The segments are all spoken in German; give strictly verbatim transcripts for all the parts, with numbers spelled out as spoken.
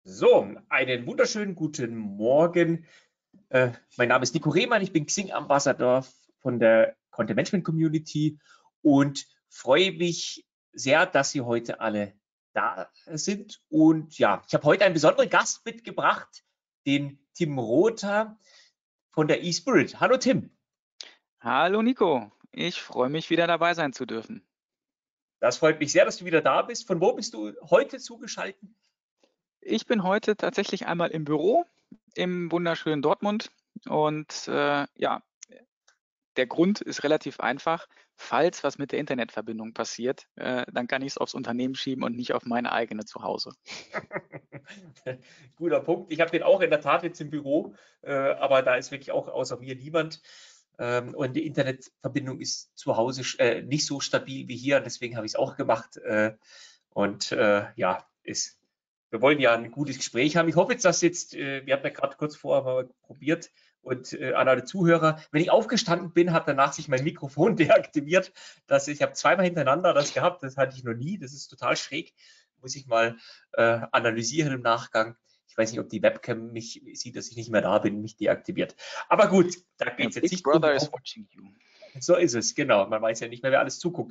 So, einen wunderschönen guten Morgen. Äh, mein Name ist Nico Rehmann, ich bin Xing-Ambassador von der Content Management Community und freue mich sehr, dass Sie heute alle da sind. Und ja, ich habe heute einen besonderen Gast mitgebracht, den Tim Rother von der eSpirit. Hallo Tim. Hallo Nico, ich freue mich, wieder dabei sein zu dürfen. Das freut mich sehr, dass du wieder da bist. Von wo bist du heute zugeschaltet? Ich bin heute tatsächlich einmal im Büro im wunderschönen Dortmund und äh, ja, der Grund ist relativ einfach. Falls was mit der Internetverbindung passiert, äh, dann kann ich es aufs Unternehmen schieben und nicht auf meine eigene zu Hause. Guter Punkt. Ich habe den auch in der Tat jetzt im Büro, äh, aber da ist wirklich auch außer mir niemand. Ähm, und die Internetverbindung ist zu Hause äh, nicht so stabil wie hier, deswegen habe ich es auch gemacht. Äh, und äh, ja, ist, wir wollen ja ein gutes Gespräch haben. Ich hoffe jetzt, dass jetzt, äh, wir haben ja gerade kurz vorher mal probiert und äh, an alle Zuhörer, wenn ich aufgestanden bin, hat danach sich mein Mikrofon deaktiviert. Dass ich habe zweimal hintereinander das gehabt, das hatte ich noch nie, das ist total schräg. Muss ich mal äh, analysieren im Nachgang. Ich weiß nicht, ob die Webcam mich sieht, dass ich nicht mehr da bin, mich deaktiviert. Aber gut, da geht es jetzt Big nicht drum. Brother is watching you. So ist es, genau. Man weiß ja nicht mehr, wer alles zuguckt.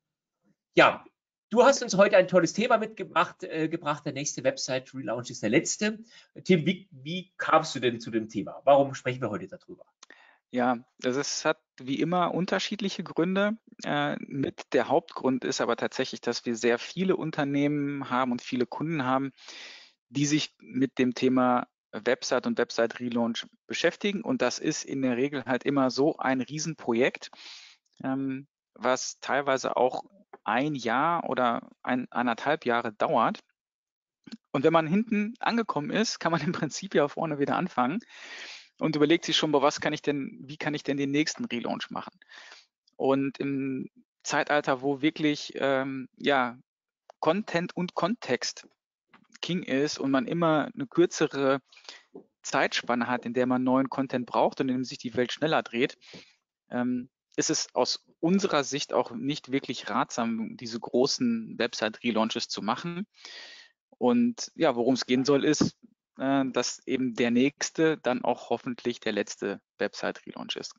Ja, du hast uns heute ein tolles Thema mitgebracht, äh, gebracht. Der nächste Website Relaunch ist der letzte. Tim, wie, wie kamst du denn zu dem Thema? Warum sprechen wir heute darüber? Ja, das ist, hat wie immer unterschiedliche Gründe. Äh, mit der Hauptgrund ist aber tatsächlich, dass wir sehr viele Unternehmen haben und viele Kunden haben, die sich mit dem Thema Website und Website-Relaunch beschäftigen. Und das ist in der Regel halt immer so ein Riesenprojekt, ähm, was teilweise auch ein Jahr oder ein, eineinhalb Jahre dauert. Und wenn man hinten angekommen ist, kann man im Prinzip ja vorne wieder anfangen und überlegt sich schon, boah, was kann ich denn, wie kann ich denn den nächsten Relaunch machen? Und im Zeitalter, wo wirklich ähm, ja, Content und Kontext King ist und man immer eine kürzere Zeitspanne hat, in der man neuen Content braucht und in dem sich die Welt schneller dreht, ähm, ist es aus unserer Sicht auch nicht wirklich ratsam, diese großen Website-Relaunches zu machen. Und ja, worum es gehen soll, ist, äh, dass eben der nächste dann auch hoffentlich der letzte Website-Relaunch ist.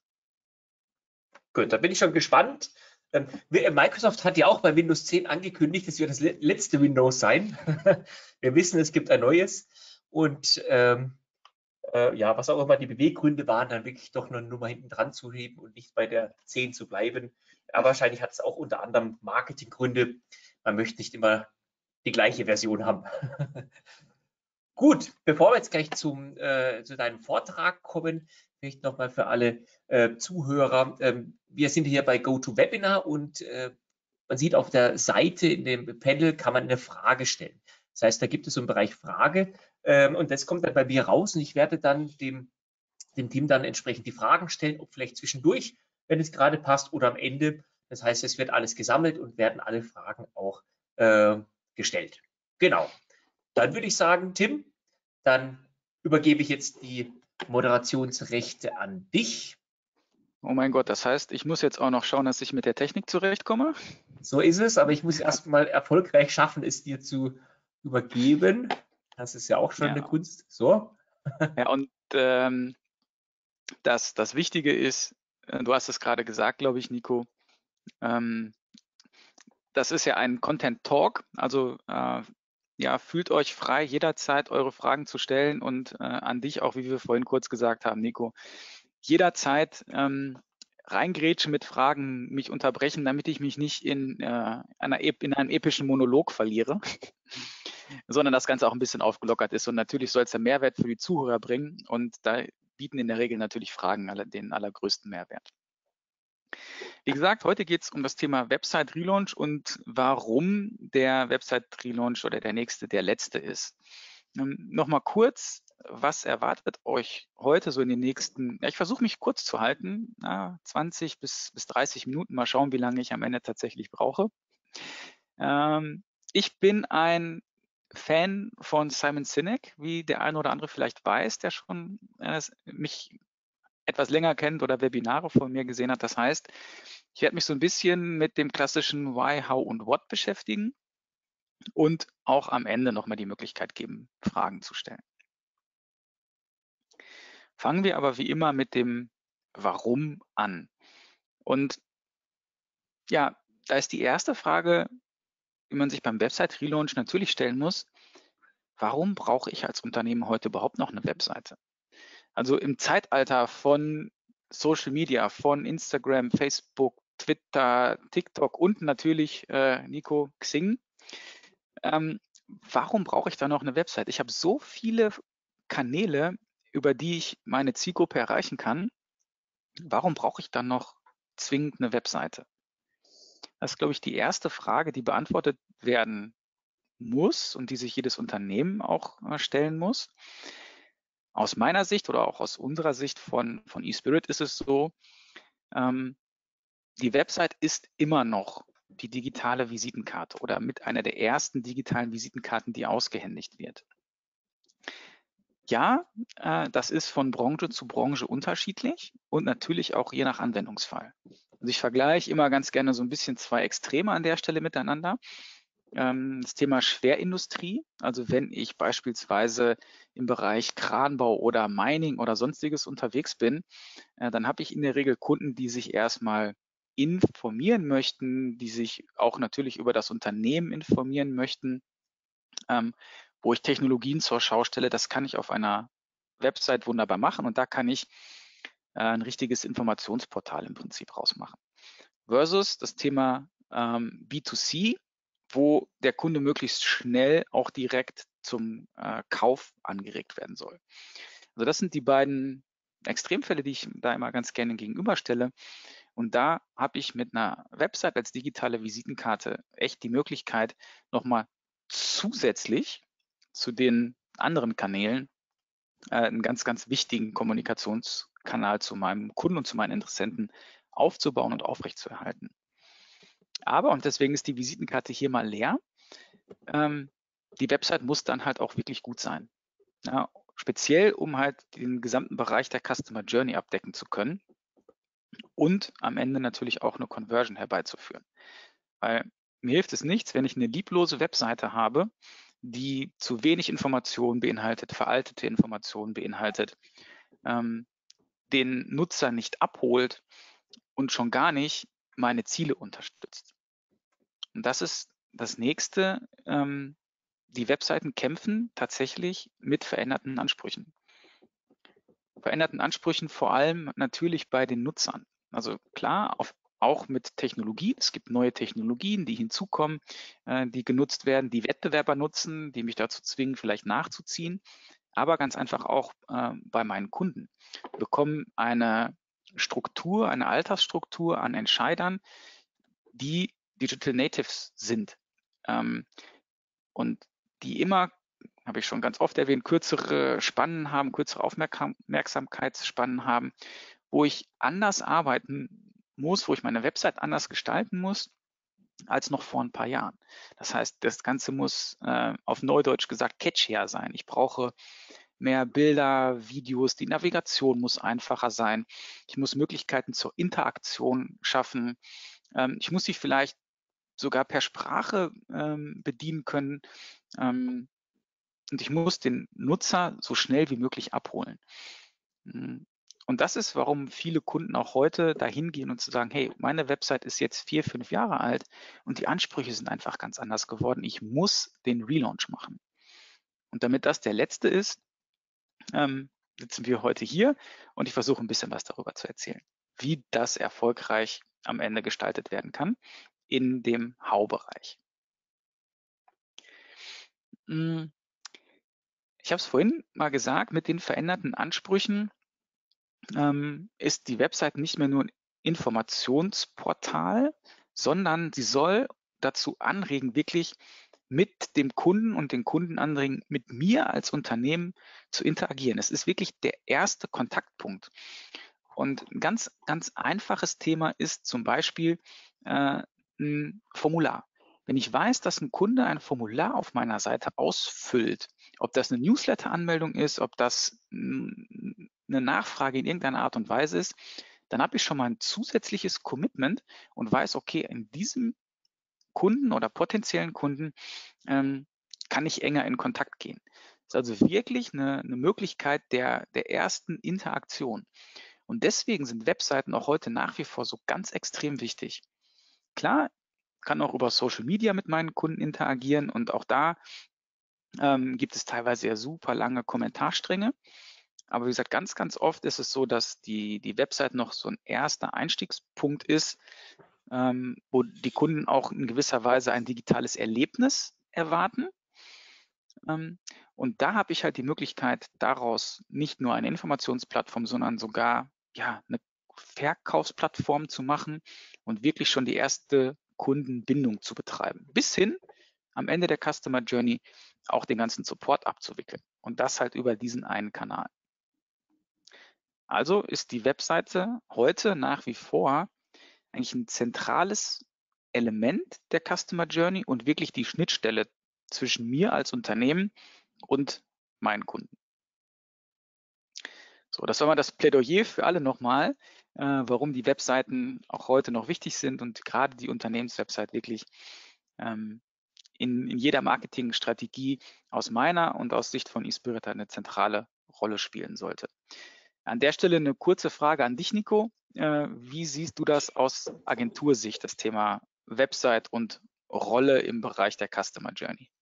Gut, da bin ich schon gespannt. Ähm, Microsoft hat ja auch bei Windows zehn angekündigt, es wird das letzte Windows sein. Wir wissen, es gibt ein neues. Und ähm, äh, ja, was auch immer die Beweggründe waren, dann wirklich doch noch eine Nummer hinten dran zu heben und nicht bei der zehn zu bleiben. Aber wahrscheinlich hat es auch unter anderem Marketinggründe. Man möchte nicht immer die gleiche Version haben. Gut, bevor wir jetzt gleich zum, äh, zu deinem Vortrag kommen, vielleicht nochmal für alle äh, Zuhörer. Ähm, wir sind hier bei GoToWebinar und äh, man sieht auf der Seite in dem Panel kann man eine Frage stellen. Das heißt, da gibt es so einen Bereich Frage ähm, und das kommt dann bei mir raus und ich werde dann dem, dem Team dann entsprechend die Fragen stellen, ob vielleicht zwischendurch, wenn es gerade passt, oder am Ende. Das heißt, es wird alles gesammelt und werden alle Fragen auch äh, gestellt. Genau. Dann würde ich sagen, Tim, dann übergebe ich jetzt die Moderationsrechte an dich. Oh mein Gott, das heißt, ich muss jetzt auch noch schauen, dass ich mit der Technik zurechtkomme. So ist es, aber ich muss erst mal erfolgreich schaffen, es dir zu übergeben. Das ist ja auch schon eine Ja, Kunst. So. ja und ähm, das, das Wichtige ist, äh, du hast es gerade gesagt, glaube ich, Nico, ähm, das ist ja ein Content Talk, also äh, ja, fühlt euch frei, jederzeit eure Fragen zu stellen und äh, an dich auch, wie wir vorhin kurz gesagt haben, Nico, jederzeit ähm, reingrätschen mit Fragen, mich unterbrechen, damit ich mich nicht in, äh, einer, in einem epischen Monolog verliere, sondern das Ganze auch ein bisschen aufgelockert ist. Und natürlich soll es ja Mehrwert für die Zuhörer bringen und da bieten in der Regel natürlich Fragen den allergrößten Mehrwert. Wie gesagt, heute geht es um das Thema Website Relaunch und warum der Website Relaunch oder der nächste der letzte ist. Ähm, Nochmal kurz, was erwartet euch heute so in den nächsten, ja, ich versuche mich kurz zu halten, na, zwanzig bis, bis dreißig Minuten, mal schauen, wie lange ich am Ende tatsächlich brauche. Ähm, ich bin ein Fan von Simon Sinek, wie der eine oder andere vielleicht weiß, der schon äh, mich etwas länger kennt oder Webinare von mir gesehen hat. Das heißt, ich werde mich so ein bisschen mit dem klassischen Why, How und What beschäftigen und auch am Ende nochmal die Möglichkeit geben, Fragen zu stellen. Fangen wir aber wie immer mit dem Warum an. Und ja, da ist die erste Frage, die man sich beim Website-Relaunch natürlich stellen muss: Warum brauche ich als Unternehmen heute überhaupt noch eine Webseite? Also im Zeitalter von Social Media, von Instagram, Facebook, Twitter, TikTok und natürlich, äh, Nico, Xing, ähm, warum brauche ich da noch eine Website? Ich habe so viele Kanäle, über die ich meine Zielgruppe erreichen kann. Warum brauche ich dann noch zwingend eine Webseite? Das ist, glaube ich, die erste Frage, die beantwortet werden muss und die sich jedes Unternehmen auch äh, stellen muss. Aus meiner Sicht oder auch aus unserer Sicht von, von eSpirit ist es so, ähm, die Website ist immer noch die digitale Visitenkarte oder mit einer der ersten digitalen Visitenkarten, die ausgehändigt wird. Ja, äh, das ist von Branche zu Branche unterschiedlich und natürlich auch je nach Anwendungsfall. Also ich vergleiche immer ganz gerne so ein bisschen zwei Extreme an der Stelle miteinander. Ähm, das Thema Schwerindustrie, also wenn ich beispielsweise im Bereich Kranbau oder Mining oder sonstiges unterwegs bin, äh, dann habe ich in der Regel Kunden, die sich erstmal informieren möchten, die sich auch natürlich über das Unternehmen informieren möchten, ähm, wo ich Technologien zur Schau stelle. Das kann ich auf einer Website wunderbar machen und da kann ich äh, ein richtiges Informationsportal im Prinzip rausmachen. Versus das Thema ähm, B zwei C, wo der Kunde möglichst schnell auch direkt zum äh, Kauf angeregt werden soll. Also das sind die beiden Extremfälle, die ich da immer ganz gerne gegenüberstelle. Und da habe ich mit einer Website als digitale Visitenkarte echt die Möglichkeit, nochmal zusätzlich zu den anderen Kanälen äh, einen ganz, ganz wichtigen Kommunikationskanal zu meinem Kunden und zu meinen Interessenten aufzubauen und aufrechtzuerhalten. Aber, und deswegen ist die Visitenkarte hier mal leer, ähm, die Website muss dann halt auch wirklich gut sein. Ja, speziell, um halt den gesamten Bereich der Customer Journey abdecken zu können und am Ende natürlich auch eine Conversion herbeizuführen. Weil mir hilft es nichts, wenn ich eine lieblose Webseite habe, die zu wenig Informationen beinhaltet, veraltete Informationen beinhaltet, ähm, den Nutzer nicht abholt und schon gar nicht meine Ziele unterstützt. Und das ist das Nächste. Ähm, die Webseiten kämpfen tatsächlich mit veränderten Ansprüchen. Veränderten Ansprüchen vor allem natürlich bei den Nutzern. Also klar, auf, auch mit Technologie. Es gibt neue Technologien, die hinzukommen, äh, die genutzt werden, die Wettbewerber nutzen, die mich dazu zwingen, vielleicht nachzuziehen. Aber ganz einfach auch äh, bei meinen Kunden. Wir bekommen eine Struktur, eine Altersstruktur an Entscheidern, die Digital Natives sind ähm, und die immer, habe ich schon ganz oft erwähnt, kürzere Spannen haben, kürzere Aufmerksamkeitsspannen haben, wo ich anders arbeiten muss, wo ich meine Website anders gestalten muss als noch vor ein paar Jahren. Das heißt, das Ganze muss äh, auf Neudeutsch gesagt catchier sein. Ich brauche mehr Bilder, Videos, die Navigation muss einfacher sein. Ich muss Möglichkeiten zur Interaktion schaffen. Ähm, ich muss sie vielleicht sogar per Sprache ähm, bedienen können. Ähm, und ich muss den Nutzer so schnell wie möglich abholen. Und das ist, warum viele Kunden auch heute dahin gehen und zu sagen, hey, meine Website ist jetzt vier, fünf Jahre alt und die Ansprüche sind einfach ganz anders geworden. Ich muss den Relaunch machen. Und damit das der letzte ist, ähm, sitzen wir heute hier und ich versuche ein bisschen was darüber zu erzählen, wie das erfolgreich am Ende gestaltet werden kann in dem Hau-Bereich. Ich habe es vorhin mal gesagt, mit den veränderten Ansprüchen ähm, ist die Website nicht mehr nur ein Informationsportal, sondern sie soll dazu anregen, wirklich mit dem Kunden und den Kunden anregen, mit mir als Unternehmen zu interagieren. Es ist wirklich der erste Kontaktpunkt. Und ein ganz, ganz einfaches Thema ist zum Beispiel äh, ein Formular. Wenn ich weiß, dass ein Kunde ein Formular auf meiner Seite ausfüllt, ob das eine Newsletter-Anmeldung ist, ob das eine Nachfrage in irgendeiner Art und Weise ist, dann habe ich schon mal ein zusätzliches Commitment und weiß, okay, in diesem Kunden oder potenziellen Kunden ähm, kann ich enger in Kontakt gehen. Das ist also wirklich eine, eine Möglichkeit der, der ersten Interaktion. Und deswegen sind Webseiten auch heute nach wie vor so ganz extrem wichtig. Klar, kann auch über Social Media mit meinen Kunden interagieren und auch da ähm, gibt es teilweise ja super lange Kommentarstränge. Aber wie gesagt, ganz, ganz oft ist es so, dass die, die Website noch so ein erster Einstiegspunkt ist, ähm, wo die Kunden auch in gewisser Weise ein digitales Erlebnis erwarten. Ähm, und da habe ich halt die Möglichkeit, daraus nicht nur eine Informationsplattform, sondern sogar ja, eine Verkaufsplattform zu machen und wirklich schon die erste Kundenbindung zu betreiben. Bis hin am Ende der Customer Journey auch den ganzen Support abzuwickeln. Und das halt über diesen einen Kanal. Also ist die Webseite heute nach wie vor eigentlich ein zentrales Element der Customer Journey und wirklich die Schnittstelle zwischen mir als Unternehmen und meinen Kunden. So, das war mal das Plädoyer für alle nochmal, äh, warum die Webseiten auch heute noch wichtig sind und gerade die Unternehmenswebsite wirklich ähm, in, in jeder Marketingstrategie aus meiner und aus Sicht von eSpirit eine zentrale Rolle spielen sollte. An der Stelle eine kurze Frage an dich, Nico. Äh, wie siehst du das aus Agentursicht, das Thema Website und Rolle im Bereich der Customer Journey?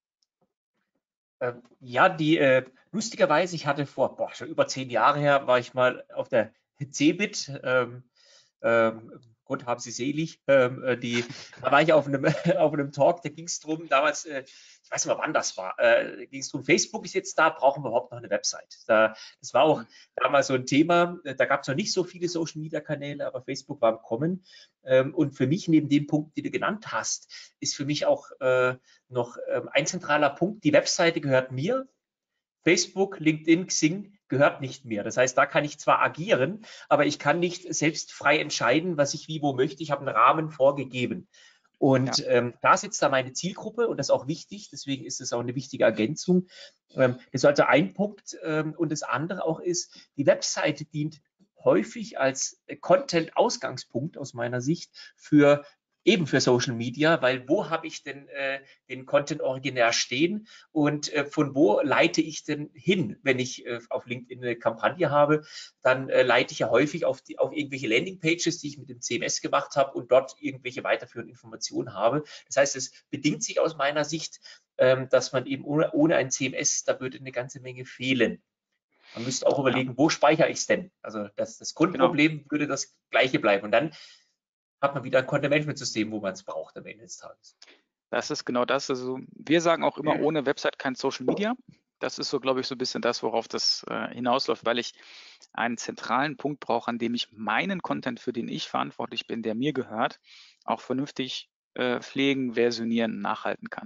Äh, ja, die äh, lustigerweise, ich hatte vor, boah, schon über zehn Jahre her, war ich mal auf der Cebit, ähm, ähm, Gott haben sie selig, ähm, äh, die, da war ich auf einem, auf einem Talk, da ging es darum, damals, äh, ich weiß nicht mal, wann das war, äh, ging es darum, Facebook ist jetzt da, brauchen wir überhaupt noch eine Website? Da, das war auch Mhm. damals so ein Thema, da gab es noch nicht so viele Social-Media-Kanäle, aber Facebook war im Kommen. Ähm, und für mich, neben dem Punkt, den du genannt hast, ist für mich auch äh, noch ähm, ein zentraler Punkt, die Webseite gehört mir, Facebook, LinkedIn, Xing gehört nicht mehr. Das heißt, da kann ich zwar agieren, aber ich kann nicht selbst frei entscheiden, was ich wie wo möchte. Ich habe einen Rahmen vorgegeben. Und Ja. ähm, da sitzt da meine Zielgruppe und das ist auch wichtig, deswegen ist es auch eine wichtige Ergänzung. Ähm, das ist also ein Punkt. Ähm, und das andere auch ist, die Webseite dient häufig als Content-Ausgangspunkt aus meiner Sicht für eben für Social Media, weil wo habe ich denn äh, den Content originär stehen und äh, von wo leite ich denn hin, wenn ich äh, auf LinkedIn eine Kampagne habe, dann äh, leite ich ja häufig auf, die, auf irgendwelche Landingpages, die ich mit dem C M S gemacht habe und dort irgendwelche weiterführenden Informationen habe. Das heißt, es bedingt sich aus meiner Sicht, ähm, dass man eben ohne, ohne ein C M S, da würde eine ganze Menge fehlen. Man müsste auch Ja, überlegen, wo speichere ich es denn? Also das, das genau. Grundproblem würde das gleiche bleiben. Und dann hat man wieder ein Content-Management-System, wo man es braucht am Ende des Tages. Das ist genau das. Also wir sagen auch immer, ohne Website kein Social Media. Das ist so, glaube ich, so ein bisschen das, worauf das äh, hinausläuft, weil ich einen zentralen Punkt brauche, an dem ich meinen Content, für den ich verantwortlich bin, der mir gehört, auch vernünftig äh, pflegen, versionieren, nachhalten kann.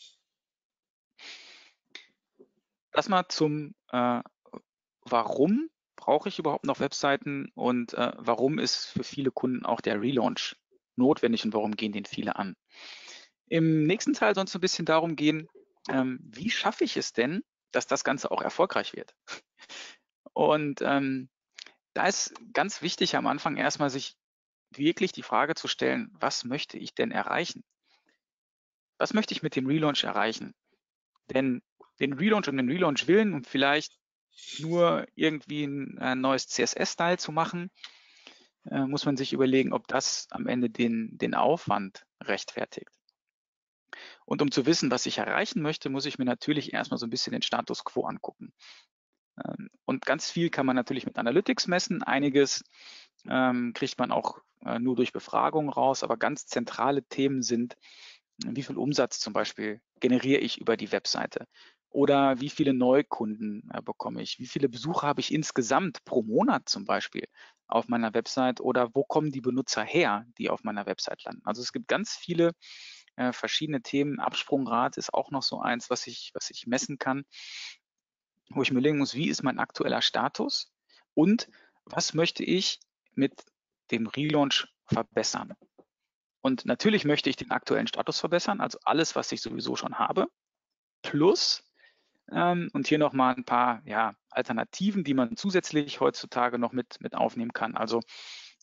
Das mal zum äh, Warum brauche ich überhaupt noch Webseiten und äh, warum ist für viele Kunden auch der Relaunch notwendig und warum gehen den viele an? Im nächsten Teil soll es ein bisschen darum gehen, ähm, wie schaffe ich es denn, dass das Ganze auch erfolgreich wird? Und ähm, da ist ganz wichtig am Anfang erstmal sich wirklich die Frage zu stellen, was möchte ich denn erreichen? Was möchte ich mit dem Relaunch erreichen? Denn den Relaunch um den Relaunch willen und vielleicht nur irgendwie ein, ein neues C S S-Style zu machen, äh, muss man sich überlegen, ob das am Ende den, den Aufwand rechtfertigt. Und um zu wissen, was ich erreichen möchte, muss ich mir natürlich erstmal so ein bisschen den Status quo angucken. Ähm, und ganz viel kann man natürlich mit Analytics messen. Einiges ähm, kriegt man auch äh, nur durch Befragungen raus, aber ganz zentrale Themen sind, wie viel Umsatz zum Beispiel generiere ich über die Webseite oder wie viele Neukunden äh, bekomme ich, wie viele Besucher habe ich insgesamt pro Monat zum Beispiel auf meiner Website oder wo kommen die Benutzer her, die auf meiner Website landen. Also es gibt ganz viele äh, verschiedene Themen. Absprungrate ist auch noch so eins, was ich, was ich messen kann, wo ich mir überlegen muss, wie ist mein aktueller Status und was möchte ich mit dem Relaunch verbessern. Und natürlich möchte ich den aktuellen Status verbessern, also alles, was ich sowieso schon habe, plus, ähm, und hier nochmal ein paar ja, Alternativen, die man zusätzlich heutzutage noch mit, mit aufnehmen kann. Also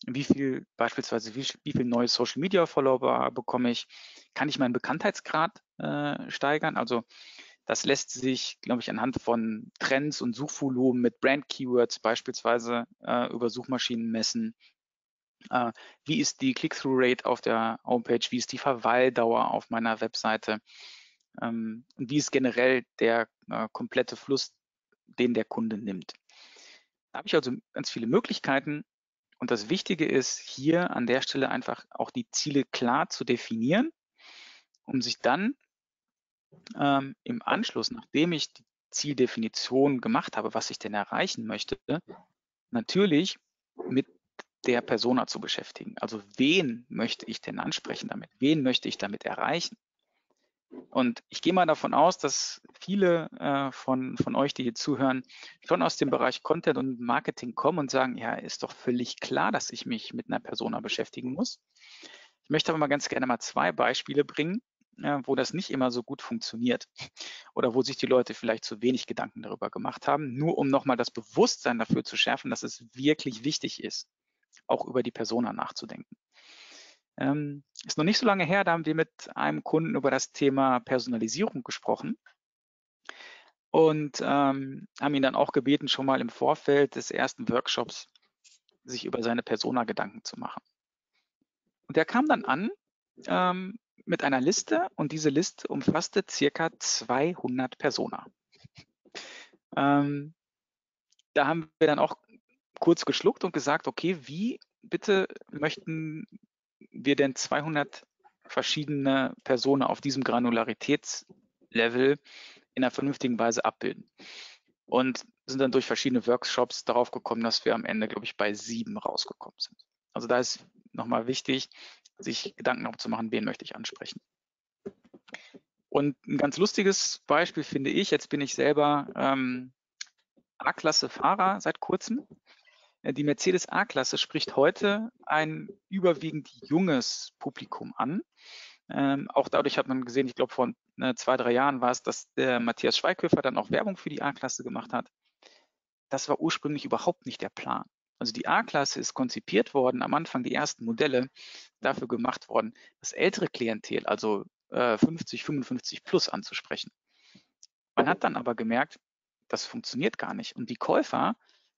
wie viel beispielsweise, wie, wie viel neue Social Media Follower bekomme ich, kann ich meinen Bekanntheitsgrad äh, steigern, also das lässt sich, glaube ich, anhand von Trends und Suchvolumen mit Brand-Keywords beispielsweise äh, über Suchmaschinen messen. Äh, wie ist die Click-Through-Rate auf der Homepage? Wie ist die Verweildauer auf meiner Webseite? Ähm, und wie ist generell der äh, komplette Fluss, den der Kunde nimmt? Da habe ich also ganz viele Möglichkeiten. Und das Wichtige ist, hier an der Stelle einfach auch die Ziele klar zu definieren, um sich dann ähm, im Anschluss, nachdem ich die Zieldefinition gemacht habe, was ich denn erreichen möchte, natürlich mit der Persona zu beschäftigen. Also wen möchte ich denn ansprechen damit? Wen möchte ich damit erreichen? Und ich gehe mal davon aus, dass viele äh, von, von euch, die hier zuhören, schon aus dem Bereich Content und Marketing kommen und sagen, ja, ist doch völlig klar, dass ich mich mit einer Persona beschäftigen muss. Ich möchte aber mal ganz gerne mal zwei Beispiele bringen, äh, wo das nicht immer so gut funktioniert oder wo sich die Leute vielleicht zu wenig Gedanken darüber gemacht haben, nur um nochmal das Bewusstsein dafür zu schärfen, dass es wirklich wichtig ist, auch über die Persona nachzudenken. Ähm, ist noch nicht so lange her, da haben wir mit einem Kunden über das Thema Personalisierung gesprochen und ähm, haben ihn dann auch gebeten, schon mal im Vorfeld des ersten Workshops sich über seine Persona Gedanken zu machen. Und der kam dann an ähm, mit einer Liste und diese Liste umfasste circa zweihundert Persona. Ähm, da haben wir dann auch kurz geschluckt und gesagt, okay, wie bitte möchten wir denn zweihundert verschiedene Personen auf diesem Granularitätslevel in einer vernünftigen Weise abbilden? Und sind dann durch verschiedene Workshops darauf gekommen, dass wir am Ende, glaube ich, bei sieben rausgekommen sind. Also da ist nochmal wichtig, sich Gedanken darum zu machen, wen möchte ich ansprechen. Und ein ganz lustiges Beispiel finde ich, jetzt bin ich selber ähm, A-Klasse-Fahrer seit kurzem. Die Mercedes A-Klasse spricht heute ein überwiegend junges Publikum an. Ähm, auch dadurch hat man gesehen, ich glaube vor äh, zwei, drei Jahren war es, dass der Matthias Schweighöfer dann auch Werbung für die A-Klasse gemacht hat. Das war ursprünglich überhaupt nicht der Plan. Also die A-Klasse ist konzipiert worden, am Anfang die ersten Modelle dafür gemacht worden, das ältere Klientel, also äh, fünfzig, fünfundfünfzig plus anzusprechen. Man hat dann aber gemerkt, das funktioniert gar nicht. Und die Käufergruppe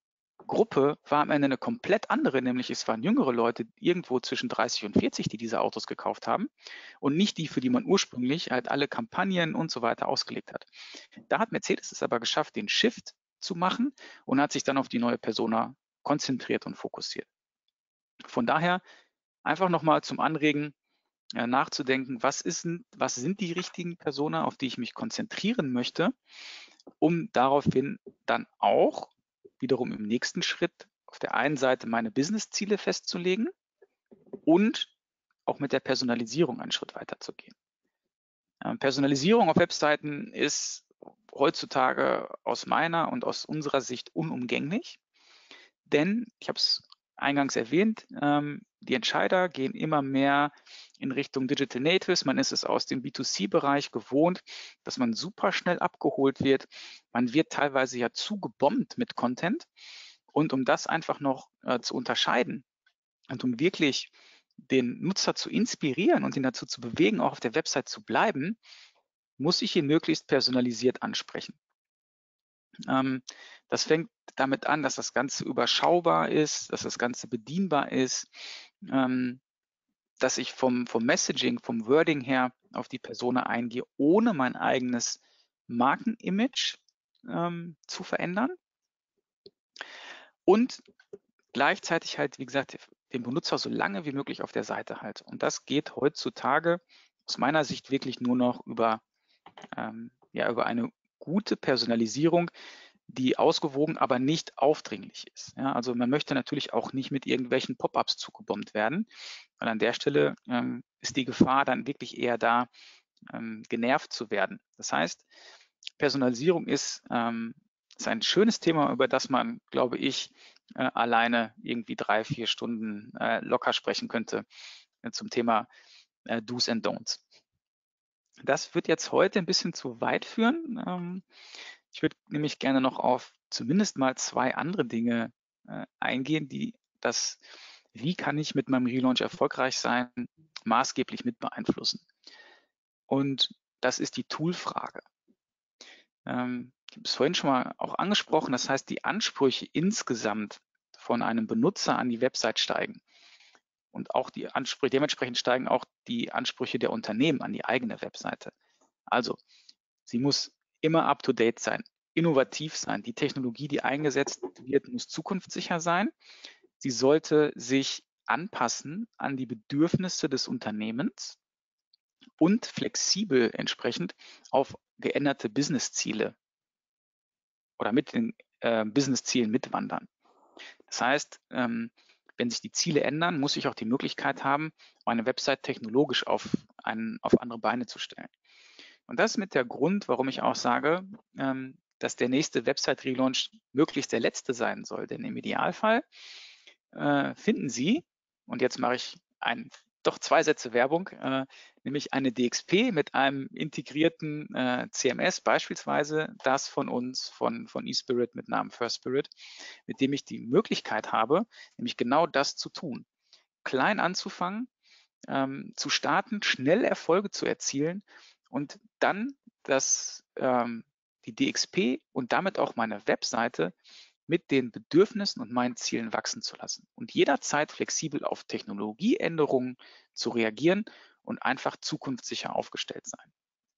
war am Ende eine komplett andere, nämlich es waren jüngere Leute irgendwo zwischen dreißig und vierzig, die diese Autos gekauft haben und nicht die, für die man ursprünglich halt alle Kampagnen und so weiter ausgelegt hat. Da hat Mercedes es aber geschafft, den Shift zu machen und hat sich dann auf die neue Persona konzentriert und fokussiert. Von daher einfach nochmal zum Anregen äh, nachzudenken, was, ist, was sind die richtigen Persona, auf die ich mich konzentrieren möchte, um daraufhin dann auch wiederum im nächsten Schritt auf der einen Seite meine Business-Ziele festzulegen und auch mit der Personalisierung einen Schritt weiter zu gehen. Ähm, Personalisierung auf Webseiten ist heutzutage aus meiner und aus unserer Sicht unumgänglich, denn, ich habe es eingangs erwähnt, ähm, die Entscheider gehen immer mehr in Richtung Digital Natives. Man ist es aus dem B zwei C-Bereich gewohnt, dass man super schnell abgeholt wird. Man wird teilweise ja zugebombt mit Content. Und um das einfach noch äh, zu unterscheiden und um wirklich den Nutzer zu inspirieren und ihn dazu zu bewegen, auch auf der Website zu bleiben, muss ich ihn möglichst personalisiert ansprechen. Ähm, das fängt damit an, dass das Ganze überschaubar ist, dass das Ganze bedienbar ist, ähm, dass ich vom, vom Messaging, vom Wording her auf die Persona eingehe, ohne mein eigenes Markenimage ähm, zu verändern. Und gleichzeitig halt, wie gesagt, den Benutzer so lange wie möglich auf der Seite halt. Und das geht heutzutage aus meiner Sicht wirklich nur noch über, ähm, ja, über eine gute Personalisierung, die ausgewogen, aber nicht aufdringlich ist. Ja, also man möchte natürlich auch nicht mit irgendwelchen Pop-ups zugebombt werden, weil an der Stelle ähm, ist die Gefahr dann wirklich eher da, ähm, genervt zu werden. Das heißt, Personalisierung ist, ähm, ist ein schönes Thema, über das man, glaube ich, äh, alleine irgendwie drei, vier Stunden äh, locker sprechen könnte äh, zum Thema äh, Do's and Don'ts. Das wird jetzt heute ein bisschen zu weit führen. Ähm, ich würde nämlich gerne noch auf zumindest mal zwei andere Dinge äh, eingehen, die das wie kann ich mit meinem Relaunch erfolgreich sein, maßgeblich mit beeinflussen. Und das ist die Toolfrage. Ähm, ich habe es vorhin schon mal auch angesprochen, das heißt, die Ansprüche insgesamt von einem Benutzer an die Website steigen. Und auch die Ansprüche, dementsprechend steigen auch die Ansprüche der Unternehmen an die eigene Webseite. Also, sie muss immer up-to-date sein, innovativ sein. Die Technologie, die eingesetzt wird, muss zukunftssicher sein. Sie sollte sich anpassen an die Bedürfnisse des Unternehmens und flexibel entsprechend auf geänderte Businessziele oder mit den äh, Businesszielen mitwandern. Das heißt, ähm, wenn sich die Ziele ändern, muss ich auch die Möglichkeit haben, meine Website technologisch auf, ein, auf andere Beine zu stellen. Und das ist mit der Grund, warum ich auch sage, ähm, dass der nächste Website-Relaunch möglichst der letzte sein soll. Denn im Idealfall äh, finden Sie, und jetzt mache ich ein, doch zwei Sätze Werbung, äh, nämlich eine D X P mit einem integrierten äh, C M S, beispielsweise das von uns, von, von eSpirit mit Namen FirstSpirit, mit dem ich die Möglichkeit habe, nämlich genau das zu tun. Klein anzufangen, ähm, zu starten, schnell Erfolge zu erzielen und dann das, ähm, die D X P und damit auch meine Webseite mit den Bedürfnissen und meinen Zielen wachsen zu lassen und jederzeit flexibel auf Technologieänderungen zu reagieren und einfach zukunftssicher aufgestellt sein.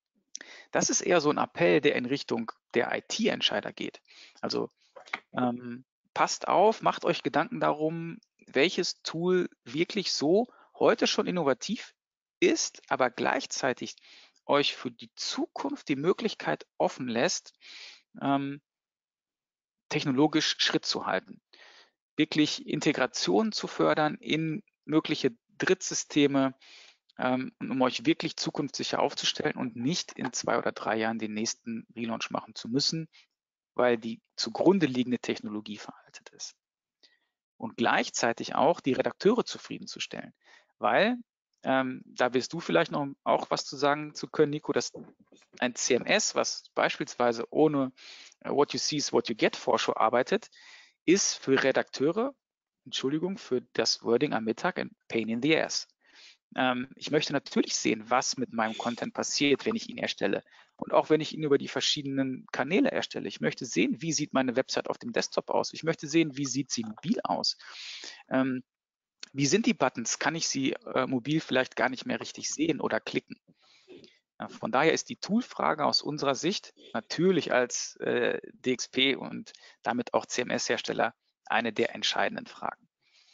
Das ist eher so ein Appell, der in Richtung der I T-Entscheider geht. Also ähm, passt auf, macht euch Gedanken darum, welches Tool wirklich so heute schon innovativ ist, aber gleichzeitig euch für die Zukunft die Möglichkeit offen lässt, ähm, technologisch Schritt zu halten. Wirklich Integration zu fördern in mögliche Drittsysteme, ähm, um euch wirklich zukunftssicher aufzustellen und nicht in zwei oder drei Jahren den nächsten Relaunch machen zu müssen, weil die zugrunde liegende Technologie veraltet ist. Und gleichzeitig auch die Redakteure zufriedenzustellen, weil ähm, da wirst du vielleicht noch auch was zu sagen zu können, Nico, dass ein C M S, was beispielsweise ohne uh, What you see is what you get Vorschau arbeitet, ist für Redakteure, Entschuldigung für das Wording am Mittag, ein Pain in the Ass. Ähm, ich möchte natürlich sehen, was mit meinem Content passiert, wenn ich ihn erstelle. Und auch wenn ich ihn über die verschiedenen Kanäle erstelle. Ich möchte sehen, wie sieht meine Website auf dem Desktop aus. Ich möchte sehen, wie sieht sie mobil aus. Ähm, wie sind die Buttons? Kann ich sie äh, mobil vielleicht gar nicht mehr richtig sehen oder klicken? Ja, von daher ist die Toolfrage aus unserer Sicht natürlich als äh, D X P und damit auch C M S-Hersteller eine der entscheidenden Fragen.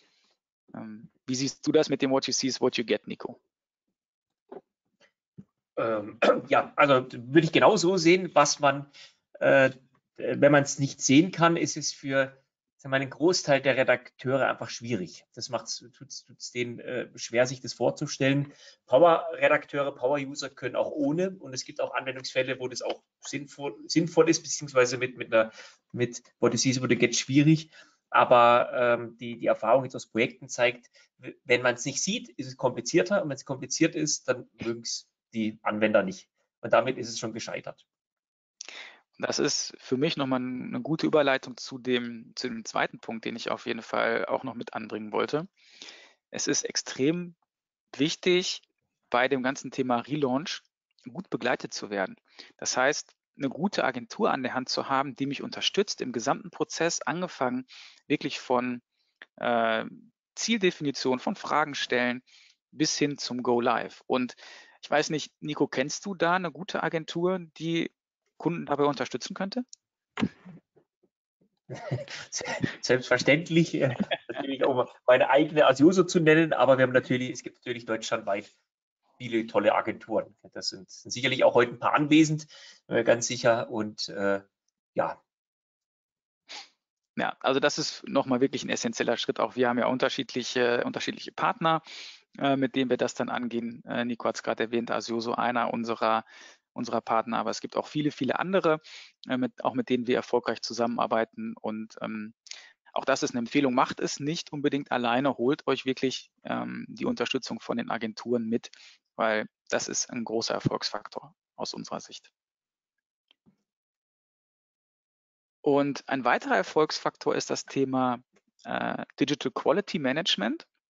Ähm, wie siehst du das mit dem What you see is what you get, Nico? Ähm, ja, also würde ich genau so sehen, was man, äh, wenn man es nicht sehen kann, ist es für sagen wir, einen Großteil der Redakteure einfach schwierig. Das macht es denen äh, schwer, sich das vorzustellen. Power-Redakteure, Power-User können auch ohne und es gibt auch Anwendungsfälle, wo das auch sinnvoll, sinnvoll ist, beziehungsweise mit, mit einer mit What you see is what you get schwierig. Aber ähm, die, die Erfahrung jetzt aus Projekten zeigt, wenn man es nicht sieht, ist es komplizierter und wenn es kompliziert ist, dann mögen es die Anwender nicht. Und damit ist es schon gescheitert. Das ist für mich nochmal eine gute Überleitung zu dem, zu dem zweiten Punkt, den ich auf jeden Fall auch noch mit anbringen wollte. Es ist extrem wichtig, bei dem ganzen Thema Relaunch gut begleitet zu werden. Das heißt, eine gute Agentur an der Hand zu haben, die mich unterstützt im gesamten Prozess, angefangen wirklich von äh, Zieldefinition, von Fragen stellen bis hin zum Go Live. Und ich weiß nicht, Nico, kennst du da eine gute Agentur, die Kunden dabei unterstützen könnte? Selbstverständlich, äh, natürlich auch meine eigene als User zu nennen, aber wir haben natürlich, es gibt natürlich deutschlandweit viele tolle Agenturen. Das sind, sind sicherlich auch heute ein paar anwesend, äh, ganz sicher. Und äh, ja. Ja, also das ist nochmal wirklich ein essentieller Schritt. Auch wir haben ja unterschiedliche, unterschiedliche Partner, äh, mit denen wir das dann angehen. Äh, Nico hat es gerade erwähnt, Asioso einer unserer, unserer Partner, aber es gibt auch viele, viele andere, äh, mit, auch mit denen wir erfolgreich zusammenarbeiten. Und ähm, auch das ist eine Empfehlung. Macht es nicht unbedingt alleine, holt euch wirklich ähm, die Unterstützung von den Agenturen mit, weil das ist ein großer Erfolgsfaktor aus unserer Sicht. Und ein weiterer Erfolgsfaktor ist das Thema äh, Digital Quality Management.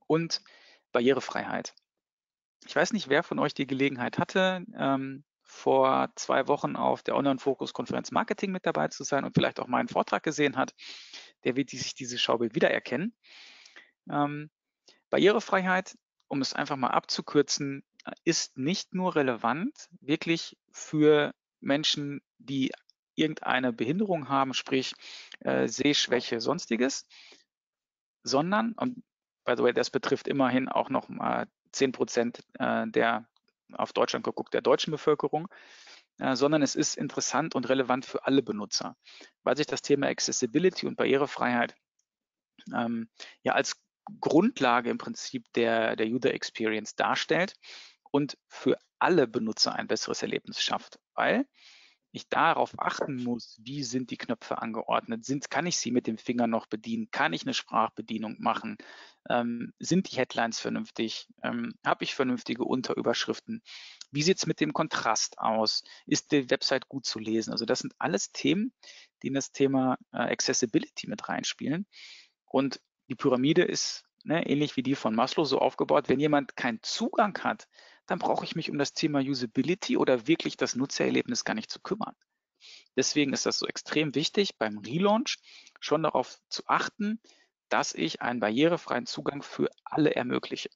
und Barrierefreiheit. Ich weiß nicht, wer von euch die Gelegenheit hatte, ähm, vor zwei Wochen auf der Online-Fokus-Konferenz Marketing mit dabei zu sein und vielleicht auch meinen Vortrag gesehen hat, der wird sich dieses Schaubild wiedererkennen. Ähm, Barrierefreiheit, um es einfach mal abzukürzen, ist nicht nur relevant wirklich für Menschen, die irgendeine Behinderung haben, sprich äh, Sehschwäche, sonstiges, sondern, und by the way, das betrifft immerhin auch noch mal zehn Prozent äh, der auf Deutschland geguckt, der deutschen Bevölkerung, äh, sondern es ist interessant und relevant für alle Benutzer, weil sich das Thema Accessibility und Barrierefreiheit ähm, ja als Grundlage im Prinzip der, der User Experience darstellt und für alle Benutzer ein besseres Erlebnis schafft, weil ich darauf achten muss, wie sind die Knöpfe angeordnet, sind, kann ich sie mit dem Finger noch bedienen, kann ich eine Sprachbedienung machen, ähm, sind die Headlines vernünftig, ähm, habe ich vernünftige Unterüberschriften, wie sieht es mit dem Kontrast aus, ist die Website gut zu lesen, also das sind alles Themen, die in das Thema äh, Accessibility mit reinspielen und die Pyramide ist ne, ähnlich wie die von Maslow so aufgebaut, wenn jemand keinen Zugang hat, dann brauche ich mich um das Thema Usability oder wirklich das Nutzererlebnis gar nicht zu kümmern. Deswegen ist das so extrem wichtig, beim Relaunch schon darauf zu achten, dass ich einen barrierefreien Zugang für alle ermögliche.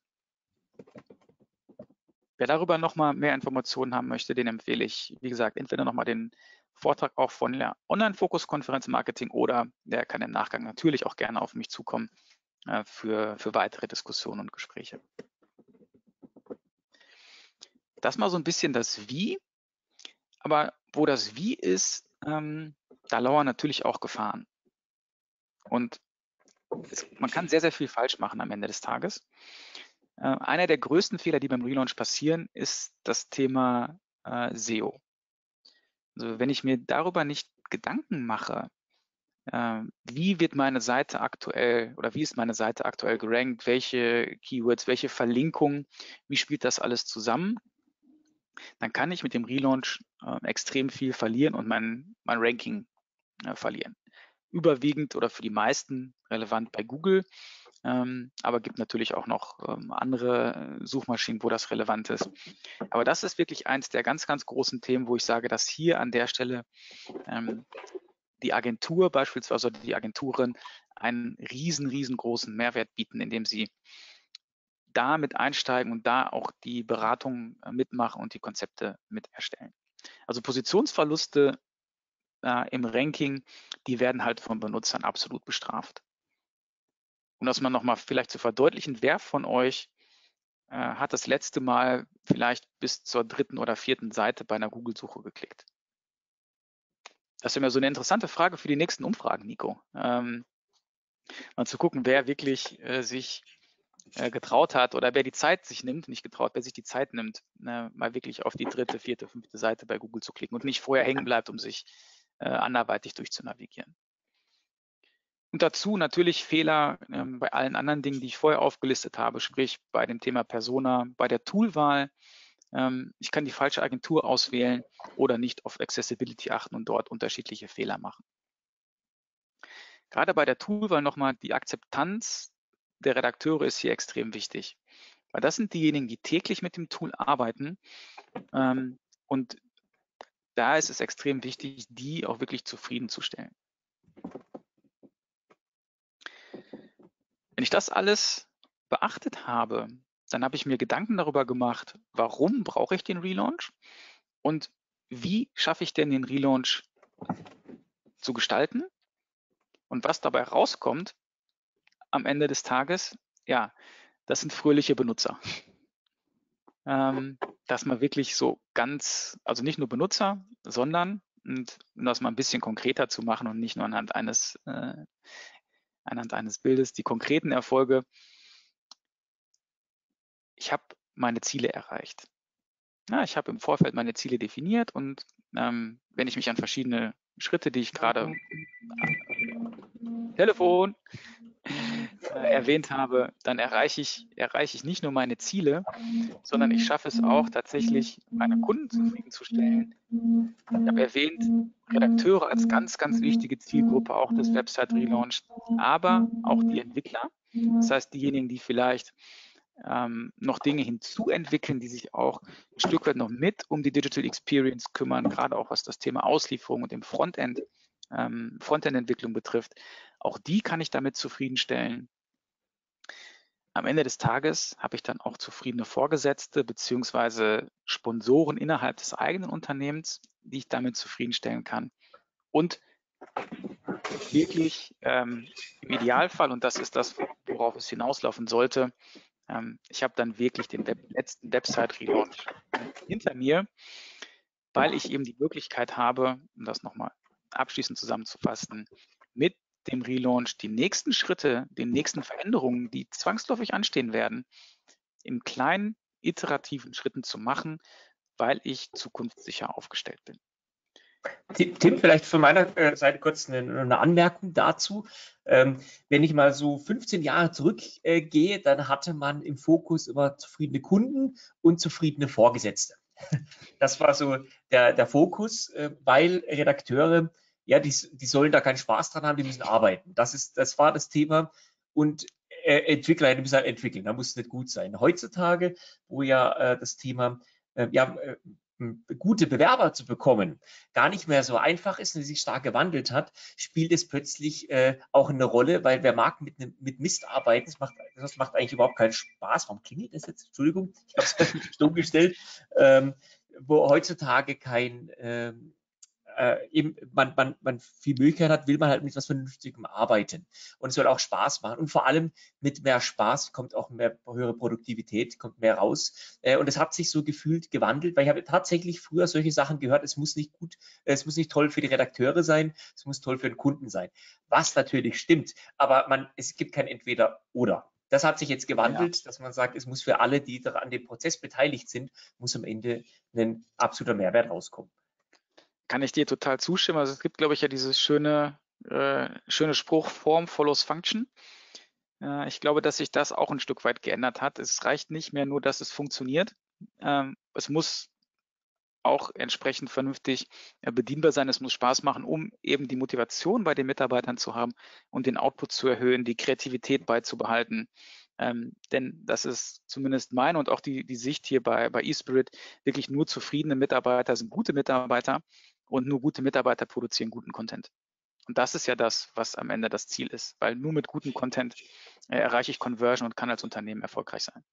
Wer darüber nochmal mehr Informationen haben möchte, den empfehle ich, wie gesagt, entweder nochmal den Vortrag auch von der Online-Fokus-Konferenz Marketing oder der kann im Nachgang natürlich auch gerne auf mich zukommen äh, für, für weitere Diskussionen und Gespräche. Das mal so ein bisschen das Wie, aber wo das Wie ist, ähm, da lauern natürlich auch Gefahren. Und es, man kann sehr, sehr viel falsch machen am Ende des Tages. Äh, einer der größten Fehler, die beim Relaunch passieren, ist das Thema äh, S E O. Also wenn ich mir darüber nicht Gedanken mache, äh, wie wird meine Seite aktuell oder wie ist meine Seite aktuell gerankt, welche Keywords, welche Verlinkungen, wie spielt das alles zusammen, dann kann ich mit dem Relaunch äh, extrem viel verlieren und mein, mein Ranking äh, verlieren. Überwiegend oder für die meisten relevant bei Google, ähm, aber gibt natürlich auch noch ähm, andere Suchmaschinen, wo das relevant ist. Aber das ist wirklich eins der ganz, ganz großen Themen, wo ich sage, dass hier an der Stelle ähm, die Agentur beispielsweise oder die Agenturen einen riesen, riesengroßen Mehrwert bieten, indem sie da mit einsteigen und da auch die Beratung mitmachen und die Konzepte mit erstellen. Also Positionsverluste äh, im Ranking, die werden halt von Benutzern absolut bestraft. Um das mal nochmal vielleicht zu verdeutlichen, wer von euch äh, hat das letzte Mal vielleicht bis zur dritten oder vierten Seite bei einer Google-Suche geklickt? Das wäre mir so eine interessante Frage für die nächsten Umfragen, Nico. Ähm, mal zu gucken, wer wirklich äh, sich äh, getraut hat oder wer die Zeit sich nimmt, nicht getraut, wer sich die Zeit nimmt, ne, mal wirklich auf die dritte, vierte, fünfte Seite bei Google zu klicken und nicht vorher hängen bleibt, um sich äh, anderweitig durchzunavigieren. Und dazu natürlich Fehler ähm, bei allen anderen Dingen, die ich vorher aufgelistet habe, sprich bei dem Thema Persona, bei der Toolwahl. Ähm, ich kann die falsche Agentur auswählen oder nicht auf Accessibility achten und dort unterschiedliche Fehler machen. Gerade bei der Toolwahl nochmal, die Akzeptanz der Redakteure ist hier extrem wichtig. Weil das sind diejenigen, die täglich mit dem Tool arbeiten. Ähm, und da ist es extrem wichtig, die auch wirklich zufriedenzustellen. Wenn ich das alles beachtet habe, dann habe ich mir Gedanken darüber gemacht, warum brauche ich den Relaunch und wie schaffe ich denn den Relaunch zu gestalten und was dabei rauskommt am Ende des Tages, ja, das sind fröhliche Benutzer. Ähm, dass man wirklich so ganz, also nicht nur Benutzer, sondern, und um das mal ein bisschen konkreter zu machen und nicht nur anhand eines, äh, anhand eines Bildes, die konkreten Erfolge. Ich habe meine Ziele erreicht. Ja, ich habe im Vorfeld meine Ziele definiert und ähm, wenn ich mich an verschiedene Schritte, die ich gerade äh, Telefon äh, erwähnt habe, dann erreiche ich, erreiche ich nicht nur meine Ziele, sondern ich schaffe es auch tatsächlich, meine Kunden zufriedenzustellen. Ich habe erwähnt, Redakteure als ganz, ganz wichtige Zielgruppe auch des Website-Relaunch, aber auch die Entwickler, Das heißt, diejenigen, die vielleicht ähm, noch Dinge hinzuentwickeln, die sich auch ein Stück weit noch mit um die Digital Experience kümmern, gerade auch was das Thema Auslieferung und im Frontend, ähm, Frontend-Entwicklung betrifft, auch die kann ich damit zufriedenstellen. Am Ende des Tages habe ich dann auch zufriedene Vorgesetzte beziehungsweise Sponsoren innerhalb des eigenen Unternehmens, die ich damit zufriedenstellen kann. Und wirklich ähm, im Idealfall, und das ist das, worauf es hinauslaufen sollte, ähm, ich habe dann wirklich den Web letzten Website-Relaunch hinter mir, weil ich eben die Möglichkeit habe, um das nochmal abschließend zusammenzufassen, mit dem Relaunch die nächsten Schritte, die nächsten Veränderungen, die zwangsläufig anstehen werden, in kleinen iterativen Schritten zu machen, weil ich zukunftssicher aufgestellt bin. Tim, vielleicht von meiner äh, Seite kurz eine, eine Anmerkung dazu. Ähm, wenn ich mal so fünfzehn Jahre zurückgehe, äh, dann hatte man im Fokus immer zufriedene Kunden und zufriedene Vorgesetzte. Das war so der, der Fokus, äh, weil Redakteure, ja, die, die sollen da keinen Spaß dran haben, die müssen arbeiten. Das ist, das war das Thema. Und äh, Entwickler, die müssen halt entwickeln, da muss es nicht gut sein. Heutzutage, wo ja äh, das Thema, äh, ja, äh, gute Bewerber zu bekommen, gar nicht mehr so einfach ist und sich stark gewandelt hat, spielt es plötzlich äh, auch eine Rolle, weil wer mag mit, ne, mit Mist arbeiten, das macht, das macht eigentlich überhaupt keinen Spaß. Warum klingelt das jetzt? Entschuldigung, ich habe es stumm gestellt. Ähm, wo heutzutage kein, ähm, äh, eben man, man, man viel Möglichkeit hat, will man halt mit was Vernünftigem arbeiten. Und es soll auch Spaß machen. Und vor allem mit mehr Spaß kommt auch mehr höhere Produktivität, kommt mehr raus. Äh, und es hat sich so gefühlt gewandelt, weil ich habe tatsächlich früher solche Sachen gehört, es muss nicht gut, es muss nicht toll für die Redakteure sein, es muss toll für den Kunden sein. Was natürlich stimmt, aber man, es gibt kein Entweder-Oder. Das hat sich jetzt gewandelt, ja, dass man sagt, es muss für alle, die an dem Prozess beteiligt sind, muss am Ende ein absoluter Mehrwert rauskommen. Kann ich dir total zustimmen. Also es gibt, glaube ich, ja dieses schöne, äh, schöne Spruch, Form follows Function. Äh, ich glaube, dass sich das auch ein Stück weit geändert hat. Es reicht nicht mehr nur, dass es funktioniert. Ähm, es muss auch entsprechend vernünftig äh, bedienbar sein. Es muss Spaß machen, um eben die Motivation bei den Mitarbeitern zu haben und den Output zu erhöhen, die Kreativität beizubehalten. Ähm, denn das ist zumindest meine und auch die, die Sicht hier bei, bei eSpirit, wirklich nur zufriedene Mitarbeiter sind gute Mitarbeiter und nur gute Mitarbeiter produzieren guten Content. Und das ist ja das, was am Ende das Ziel ist, weil nur mit gutem Content äh, erreiche ich Conversion und kann als Unternehmen erfolgreich sein.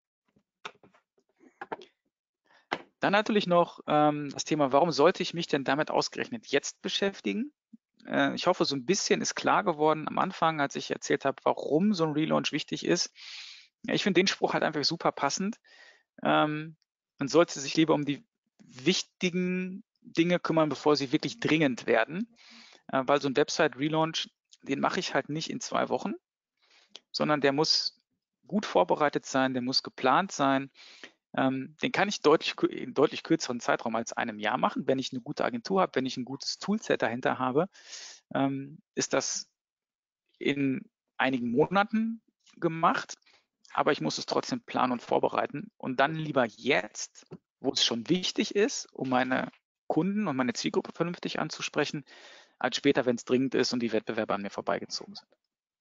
Dann natürlich noch ähm, das Thema, warum sollte ich mich denn damit ausgerechnet jetzt beschäftigen? Äh, ich hoffe, so ein bisschen ist klar geworden am Anfang, als ich erzählt habe, warum so ein Relaunch wichtig ist. Ja, ich finde den Spruch halt einfach super passend. Ähm, man sollte sich lieber um die wichtigen Dinge kümmern, bevor sie wirklich dringend werden, äh, weil so ein Website-Relaunch, den mache ich halt nicht in zwei Wochen, sondern der muss gut vorbereitet sein, der muss geplant sein. Ähm, den kann ich deutlich, in deutlich kürzeren Zeitraum als einem Jahr machen. Wenn ich eine gute Agentur habe, wenn ich ein gutes Toolset dahinter habe, ähm, ist das in einigen Monaten gemacht, aber ich muss es trotzdem planen und vorbereiten und dann lieber jetzt, wo es schon wichtig ist, um meine Kunden und meine Zielgruppe vernünftig anzusprechen, als später, wenn es dringend ist und die Wettbewerber an mir vorbeigezogen sind.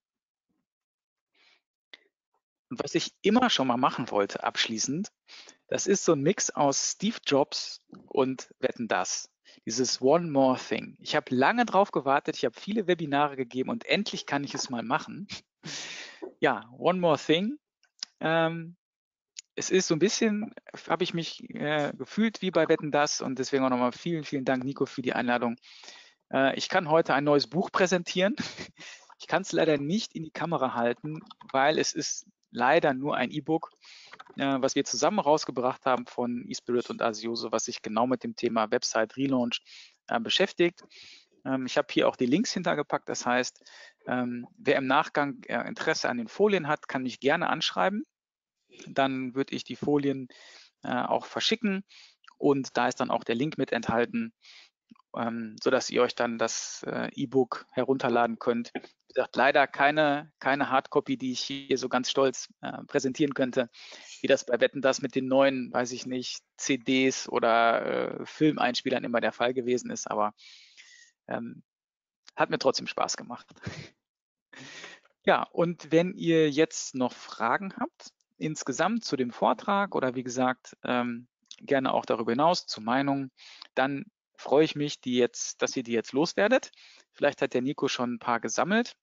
Und was ich immer schon mal machen wollte, abschließend, das ist so ein Mix aus Steve Jobs und Wetten, dass. Dieses One More Thing. Ich habe lange drauf gewartet, ich habe viele Webinare gegeben und endlich kann ich es mal machen. Ja, One More Thing. Ähm, es ist so ein bisschen, habe ich mich äh, gefühlt wie bei Wetten, dass und deswegen auch nochmal vielen, vielen Dank, Nico, für die Einladung. Äh, ich kann heute ein neues Buch präsentieren. Ich kann es leider nicht in die Kamera halten, weil es ist leider nur ein E-Book, äh, was wir zusammen rausgebracht haben von eSpirit und Asioso, was sich genau mit dem Thema Website Relaunch äh, beschäftigt. Ähm, ich habe hier auch die Links hintergepackt. Das heißt, ähm, wer im Nachgang äh, Interesse an den Folien hat, kann mich gerne anschreiben. Dann würde ich die Folien äh, auch verschicken und da ist dann auch der Link mit enthalten, ähm, sodass ihr euch dann das äh, E-Book herunterladen könnt. Wie gesagt, leider keine, keine Hardcopy, die ich hier so ganz stolz äh, präsentieren könnte, wie das bei Wetten, dass mit den neuen, weiß ich nicht, C Ds oder äh, Filmeinspielern immer der Fall gewesen ist, aber ähm, hat mir trotzdem Spaß gemacht. Ja, und wenn ihr jetzt noch Fragen habt, insgesamt zu dem Vortrag oder wie gesagt, ähm, gerne auch darüber hinaus zu Meinungen, dann freue ich mich, die jetzt, dass ihr die jetzt loswerdet. Vielleicht hat der Nico schon ein paar gesammelt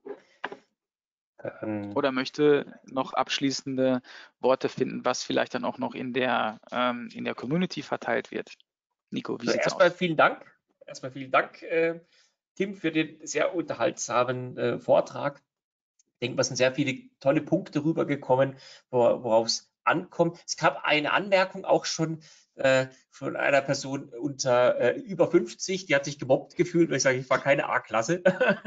Ähm, oder möchte noch abschließende Worte finden, was vielleicht dann auch noch in der, ähm, in der Community verteilt wird. Nico, wie so sieht's erstmal aus? vielen Dank. Erstmal vielen Dank, äh, Tim, für den sehr unterhaltsamen äh, Vortrag. Ich denke, es sind sehr viele tolle Punkte rübergekommen, worauf es ankommt. Es gab eine Anmerkung auch schon äh, von einer Person unter äh, über fünfzig, die hat sich gemobbt gefühlt, weil ich sage, ich war keine A-Klasse.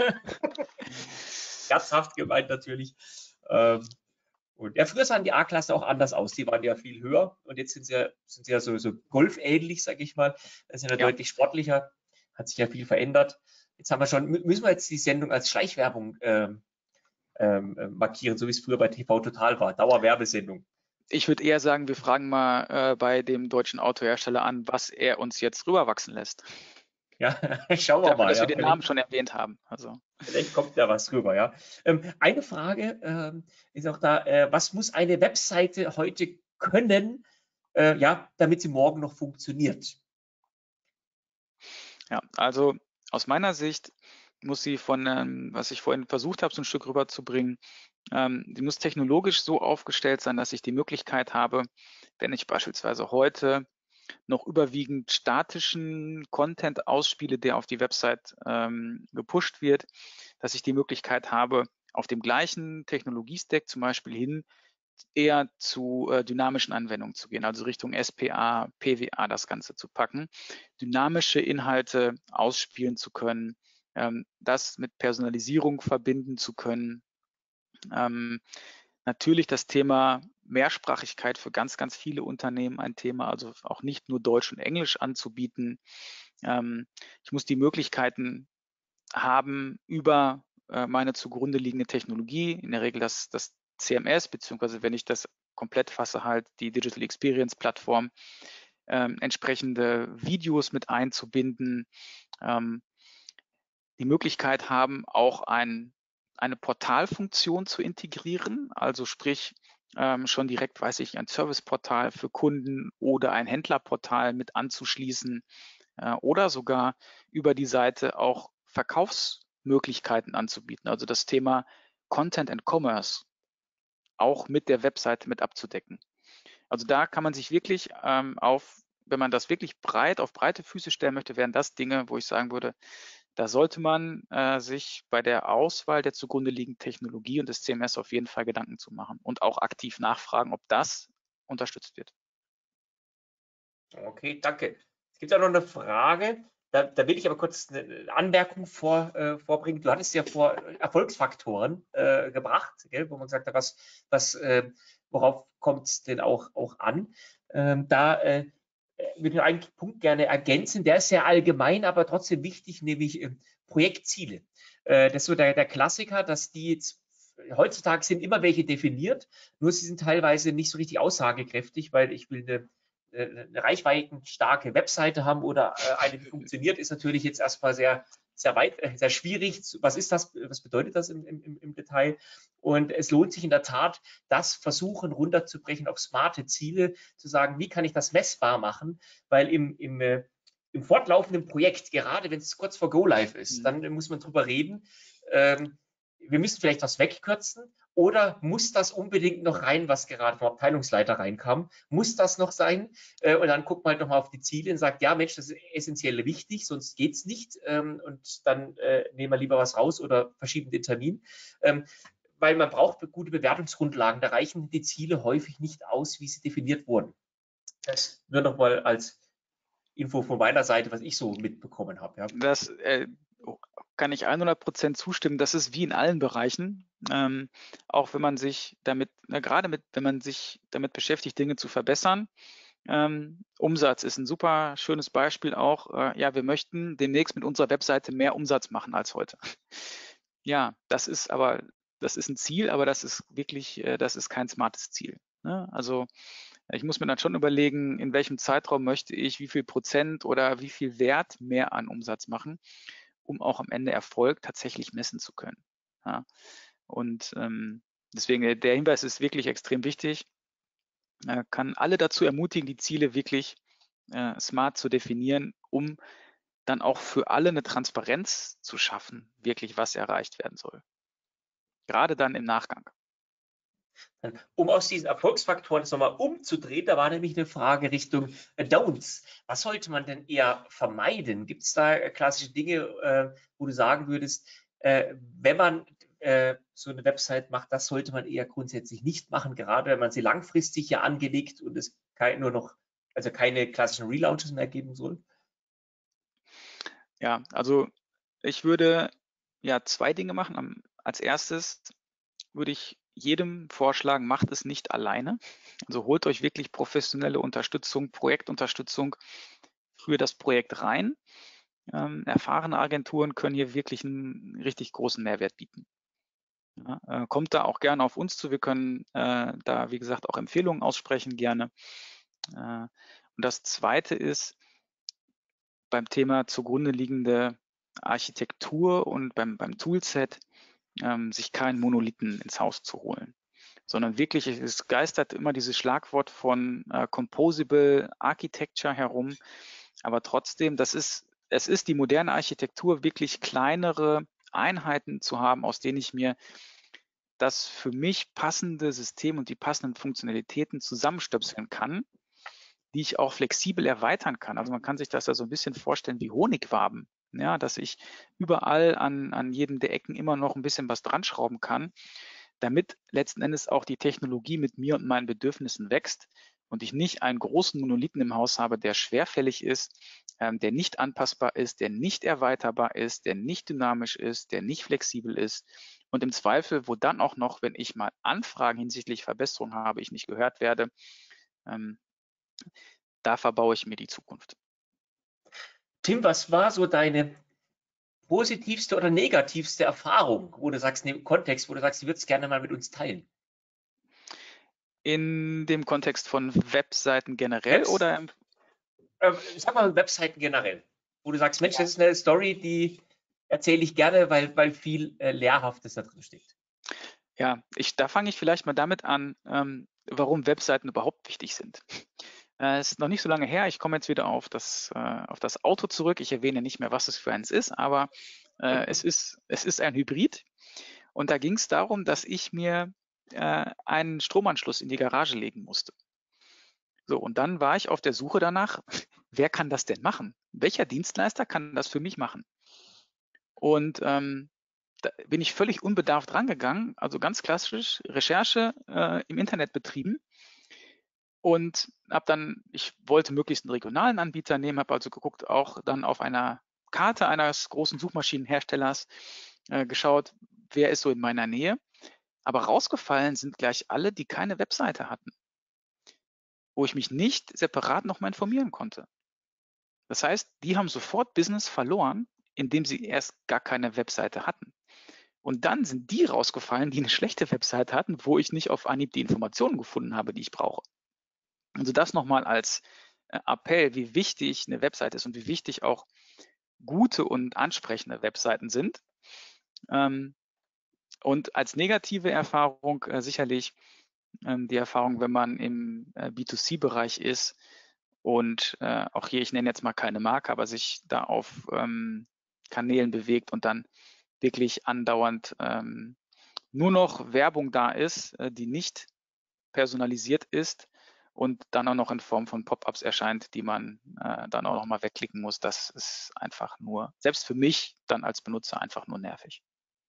Herzhaft gemeint natürlich. Ähm, und ja, früher sahen die A-Klasse auch anders aus. Die waren ja viel höher und jetzt sind sie ja, sind sie ja so, so golfähnlich, sage ich mal. Das sind ja, Ja. deutlich sportlicher. Hat sich ja viel verändert. Jetzt haben wir schon, müssen wir jetzt die Sendung als Schleichwerbung ähm, ähm, markieren, so wie es früher bei T V Total war. Dauerwerbesendung. Ich würde eher sagen, wir fragen mal äh, bei dem deutschen Autohersteller an, was er uns jetzt rüberwachsen lässt. Ja, schauen wir Dafür, mal. dass wir Ja. den Vielleicht, Namen schon erwähnt haben. Also. vielleicht kommt da was rüber. Ja. Ähm, eine Frage ähm, ist auch da, äh, was muss eine Webseite heute können, äh, ja, damit sie morgen noch funktioniert? Ja, also aus meiner Sicht muss sie von, ähm, was ich vorhin versucht habe, so ein Stück rüberzubringen, ähm, die muss technologisch so aufgestellt sein, dass ich die Möglichkeit habe, wenn ich beispielsweise heute noch überwiegend statischen Content ausspiele, der auf die Website ähm, gepusht wird, dass ich die Möglichkeit habe, auf dem gleichen Technologiestack zum Beispiel hin eher zu äh, dynamischen Anwendungen zu gehen, also Richtung S P A, P W A das Ganze zu packen, dynamische Inhalte ausspielen zu können, ähm, das mit Personalisierung verbinden zu können. Ähm, natürlich das Thema Mehrsprachigkeit für ganz, ganz viele Unternehmen ein Thema, also auch nicht nur Deutsch und Englisch anzubieten. Ähm, ich muss die Möglichkeiten haben, über äh, meine zugrunde liegende Technologie, in der Regel das, das C M S, beziehungsweise wenn ich das komplett fasse, halt die Digital Experience Plattform, ähm, entsprechende Videos mit einzubinden, ähm, die Möglichkeit haben, auch ein, eine Portalfunktion zu integrieren, also sprich ähm, schon direkt, weiß ich, ein Serviceportal für Kunden oder ein Händlerportal mit anzuschließen äh, oder sogar über die Seite auch Verkaufsmöglichkeiten anzubieten, also das Thema Content and Commerce auch mit der Webseite mit abzudecken. Also da kann man sich wirklich ähm, auf, wenn man das wirklich breit auf breite Füße stellen möchte, wären das Dinge, wo ich sagen würde, da sollte man äh, sich bei der Auswahl der zugrunde liegenden Technologie und des C M S auf jeden Fall Gedanken zu machen und auch aktiv nachfragen, ob das unterstützt wird. Okay, danke. Es gibt auch noch eine Frage. Da, da will ich aber kurz eine Anmerkung vor, äh, vorbringen. Du hattest ja vor Erfolgsfaktoren äh, gebracht, gell, wo man gesagt hat, was, was, äh, worauf kommt es denn auch, auch an? Ähm, da äh, würde ich einen Punkt gerne ergänzen. Der ist sehr allgemein, aber trotzdem wichtig, nämlich äh, Projektziele. Äh, das ist so der, der Klassiker, dass die jetzt heutzutage sind immer welche definiert, nur sie sind teilweise nicht so richtig aussagekräftig, weil ich will eine eine reichweitenstarke Webseite haben oder eine, die funktioniert, ist natürlich jetzt erstmal sehr, sehr weit, sehr schwierig. Was ist das? Was bedeutet das im, im, im Detail? Und es lohnt sich in der Tat, das versuchen runterzubrechen auf smarte Ziele, zu sagen, wie kann ich das messbar machen? Weil im, im, im fortlaufenden Projekt, gerade wenn es kurz vor Go Live ist, dann muss man drüber reden. Ähm, wir müssen vielleicht was wegkürzen oder muss das unbedingt noch rein, was gerade vom Abteilungsleiter reinkam? Muss das noch sein? Äh, und dann guckt man halt nochmal auf die Ziele und sagt, ja Mensch, das ist essentiell wichtig, sonst geht es nicht. Ähm, und dann äh, nehmen wir lieber was raus oder verschieben den Termin. Ähm, weil man braucht gute Bewertungsgrundlagen. Da reichen die Ziele häufig nicht aus, wie sie definiert wurden. Das nur noch mal als Info von meiner Seite, was ich so mitbekommen habe. Ja. Das äh, kann ich hundert Prozent zustimmen. Das ist wie in allen Bereichen. Ähm, auch wenn man sich damit, na, gerade mit, wenn man sich damit beschäftigt, Dinge zu verbessern. Ähm, Umsatz ist ein super schönes Beispiel auch. Äh, ja, wir möchten demnächst mit unserer Webseite mehr Umsatz machen als heute. Ja, das ist aber, das ist ein Ziel, aber das ist wirklich, äh, das ist kein smartes Ziel. Ne? Also ich muss mir dann schon überlegen, in welchem Zeitraum möchte ich wie viel Prozent oder wie viel Wert mehr an Umsatz machen, um auch am Ende Erfolg tatsächlich messen zu können. Ja. Und ähm, deswegen, äh, der Hinweis ist wirklich extrem wichtig. Äh, kann alle dazu ermutigen, die Ziele wirklich äh, smart zu definieren, um dann auch für alle eine Transparenz zu schaffen, wirklich was erreicht werden soll. Gerade dann im Nachgang. Um aus diesen Erfolgsfaktoren das nochmal umzudrehen, da war nämlich eine Frage Richtung äh, Don'ts. Was sollte man denn eher vermeiden? Gibt es da äh, klassische Dinge, äh, wo du sagen würdest, äh, wenn man äh, so eine Website macht, das sollte man eher grundsätzlich nicht machen, gerade wenn man sie langfristig ja angelegt und es kein, nur noch, also keine klassischen Relaunches mehr geben soll? Ja, also ich würde ja zwei Dinge machen. Als erstes würde ich jedem vorschlagen, macht es nicht alleine. Also holt euch wirklich professionelle Unterstützung, Projektunterstützung für das Projekt rein. Ähm, erfahrene Agenturen können hier wirklich einen richtig großen Mehrwert bieten. Ja, äh, kommt da auch gerne auf uns zu. Wir können äh, da, wie gesagt, auch Empfehlungen aussprechen gerne. Äh, und das Zweite ist beim Thema zugrunde liegende Architektur und beim, beim Toolset, ähm, sich keinen Monolithen ins Haus zu holen, sondern wirklich, es geistert immer dieses Schlagwort von äh, Composable Architecture herum, aber trotzdem, das ist, es ist die moderne Architektur, wirklich kleinere Einheiten zu haben, aus denen ich mir das für mich passende System und die passenden Funktionalitäten zusammenstöpseln kann, die ich auch flexibel erweitern kann. Also man kann sich das ja so ein bisschen vorstellen wie Honigwaben, ja, dass ich überall an, an jedem der Ecken immer noch ein bisschen was dran schrauben kann, damit letzten Endes auch die Technologie mit mir und meinen Bedürfnissen wächst und ich nicht einen großen Monolithen im Haus habe, der schwerfällig ist, ähm, der nicht anpassbar ist, der nicht erweiterbar ist, der nicht dynamisch ist, der nicht flexibel ist und im Zweifel, wo dann auch noch, wenn ich mal Anfragen hinsichtlich Verbesserung habe, ich nicht gehört werde, ähm, da verbaue ich mir die Zukunft. Tim, was war so deine positivste oder negativste Erfahrung, wo du sagst, im Kontext, wo du sagst, du würdest gerne mal mit uns teilen? In dem Kontext von Webseiten generell Webs oder im äh, sag mal Webseiten generell, wo du sagst, Mensch, das ist eine Story, die erzähle ich gerne, weil, weil viel äh, Lehrhaftes da drin steckt. Ja, ich, da fange ich vielleicht mal damit an, ähm, warum Webseiten überhaupt wichtig sind. Äh, es ist noch nicht so lange her, ich komme jetzt wieder auf das, äh, auf das Auto zurück. Ich erwähne nicht mehr, was es für eins ist, aber äh, es ist, es ist ein Hybrid. Und da ging es darum, dass ich mir äh, einen Stromanschluss in die Garage legen musste. So, und dann war ich auf der Suche danach, wer kann das denn machen? Welcher Dienstleister kann das für mich machen? Und ähm, da bin ich völlig unbedarft rangegangen, also ganz klassisch Recherche äh, im Internet betrieben und habe dann, ich wollte möglichst einen regionalen Anbieter nehmen, habe also geguckt, auch dann auf einer Karte eines großen Suchmaschinenherstellers äh, geschaut, wer ist so in meiner Nähe. Aber rausgefallen sind gleich alle, die keine Webseite hatten, wo ich mich nicht separat nochmal informieren konnte. Das heißt, die haben sofort Business verloren, indem sie erst gar keine Webseite hatten. Und dann sind die rausgefallen, die eine schlechte Webseite hatten, wo ich nicht auf Anhieb die Informationen gefunden habe, die ich brauche. Also das nochmal als äh, Appell, wie wichtig eine Webseite ist und wie wichtig auch gute und ansprechende Webseiten sind. Ähm, und als negative Erfahrung äh, sicherlich ähm, die Erfahrung, wenn man im äh, B zwei C-Bereich ist und äh, auch hier, ich nenne jetzt mal keine Marke, aber sich da auf ähm, Kanälen bewegt und dann wirklich andauernd ähm, nur noch Werbung da ist, äh, die nicht personalisiert ist und dann auch noch in Form von Pop-ups erscheint, die man äh, dann auch noch mal wegklicken muss. Das ist einfach nur, selbst für mich dann als Benutzer, einfach nur nervig.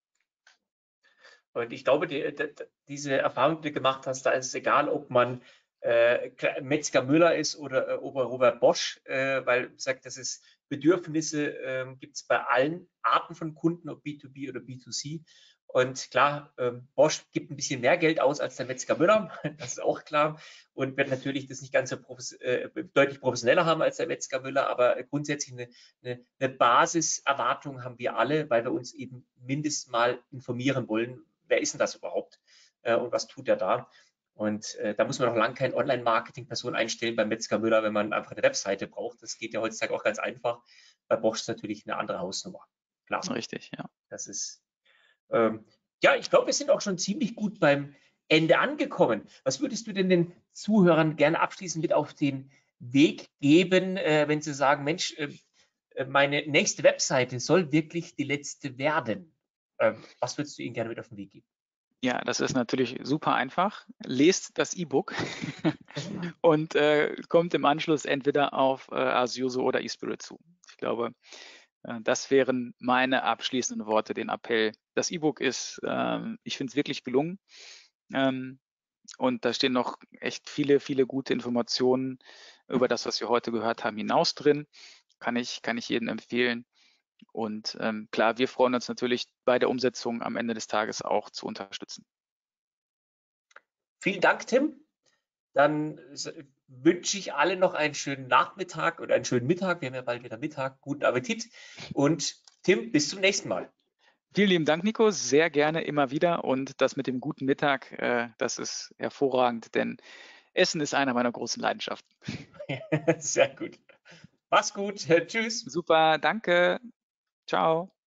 Und ich glaube, die, die, diese Erfahrung, die du gemacht hast, da ist es egal, ob man äh, Metzger Müller ist oder äh, Ober Robert Bosch, äh, weil ich sage, das ist Bedürfnisse äh, gibt es bei allen Arten von Kunden, ob B zwei B oder B zwei C. Und klar, ähm, Bosch gibt ein bisschen mehr Geld aus als der Metzger Müller, das ist auch klar. Und wird natürlich das nicht ganz so profes äh, deutlich professioneller haben als der Metzger Müller, aber grundsätzlich eine, eine, eine Basiserwartung haben wir alle, weil wir uns eben mindestens mal informieren wollen, wer ist denn das überhaupt äh, und was tut er da? Und äh, da muss man noch lange keine Online-Marketing-Person einstellen beim Metzger Müller, wenn man einfach eine Webseite braucht. Das geht ja heutzutage auch ganz einfach. Bei Bosch ist natürlich eine andere Hausnummer. Klar. Richtig, ja. Das ist. Ähm, Ja, ich glaube, wir sind auch schon ziemlich gut beim Ende angekommen. Was würdest du denn den Zuhörern gerne abschließend mit auf den Weg geben, äh, wenn sie sagen, Mensch, äh, meine nächste Webseite soll wirklich die letzte werden? Ähm, was würdest du ihnen gerne mit auf den Weg geben? Ja, das ist natürlich super einfach. Lest das E-Book und äh, kommt im Anschluss entweder auf äh, Azuso oder eSpirit zu. Ich glaube, äh, das wären meine abschließenden Worte, den Appell. Das E-Book ist, ähm, ich finde es wirklich gelungen. Ähm, und da stehen noch echt viele, viele gute Informationen über das, was wir heute gehört haben, hinaus drin. Kann ich, kann ich jedem empfehlen. Und ähm, klar, wir freuen uns natürlich bei der Umsetzung am Ende des Tages auch zu unterstützen. Vielen Dank, Tim. Dann wünsche ich allen noch einen schönen Nachmittag oder einen schönen Mittag. Wir haben ja bald wieder Mittag. Guten Appetit. Und Tim, bis zum nächsten Mal. Vielen lieben Dank, Nico. Sehr gerne immer wieder. Und das mit dem guten Mittag, äh, das ist hervorragend, denn Essen ist einer meiner großen Leidenschaften. Sehr gut. Mach's gut. Tschüss. Super, danke. Ciao.